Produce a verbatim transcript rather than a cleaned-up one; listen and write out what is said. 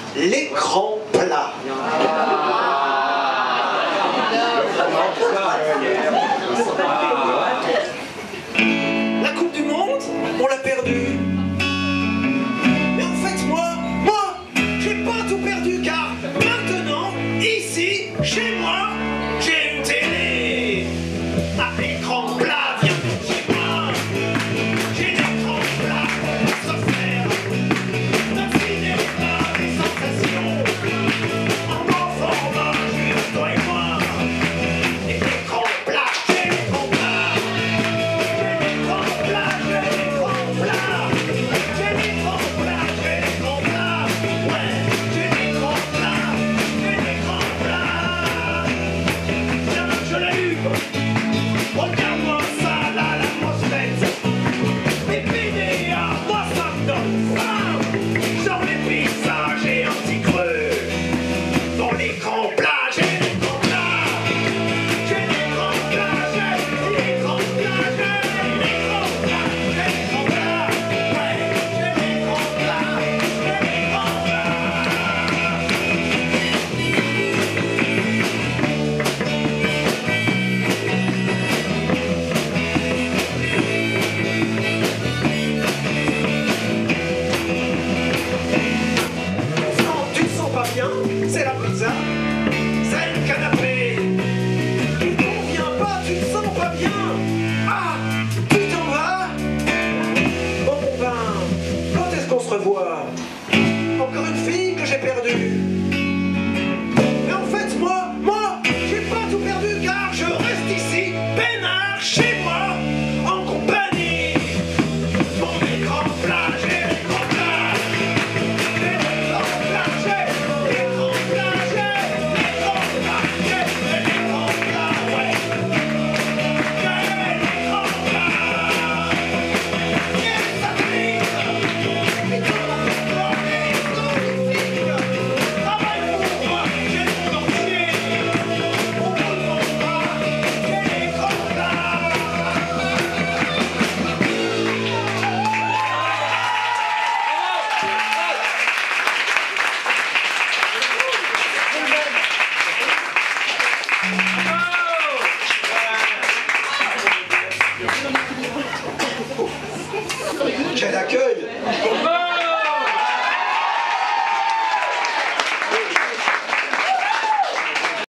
l'écran plat. La Coupe du Monde, on l'a perdue. Mais en fait, moi, moi, j'ai pas tout perdu car maintenant, ici, chez moi, j'ai une télé. À écran plat, viens chez moi. J'ai l'écran plat pour se faire d'un cinéma des sensations. En bon format, juste toi et moi. Et l'écran plat, j'ai l'écran plat. J'ai l'écran plat, j'ai l'écran plat. J'ai l'écran plat, j'ai l'écran plat. Ouais, j'ai l'écran plat, j'ai l'écran plat. Tiens, je l'allume. Regarde-moi ça, là, la grosse tête. Les P D A, moi ça me donne faim. Genre les paysages et un petit creux. Dans l'écran plat, j'ai l'écran plat. J'ai l'écran plat, j'ai l'écran plat, j'ai l'écran plat, j'ai l'écran plat. Ouais, j'ai l'écran plat, j'ai l'écran plat. Non, tu te sens pas bien, c'est la pizza, c'est le canapé. Il convient pas, tu te sens pas bien. Ah, tu t'en vas. Bon ben, quand est-ce qu'on se revoit? Encore une fille que j'ai perdue. Mais en fait, moi, moi, j'ai pas tout perdu car je reste ici, peinard, chez moi, en compagnie. Mon écran plat, j'ai l'écran plat. J'ai l'écran plat, j'ai l'écran plat, j'ai l'écran plat, j'ai l'écran plat, ouais. J'ai l'écran plat. Et ça brille. Et quand on est magnifique, travaille pour moi, j'ai le monde entier. Au bout de mon bras, j'ai l'écran plat. Quel accueil!